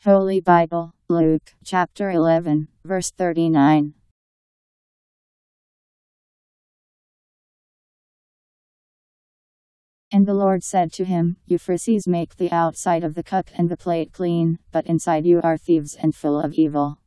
Holy Bible, Luke, chapter 11, verse 39. And the Lord said to him, You Pharisees make the outside of the cup and the plate clean, but inside you are thieves and full of evil.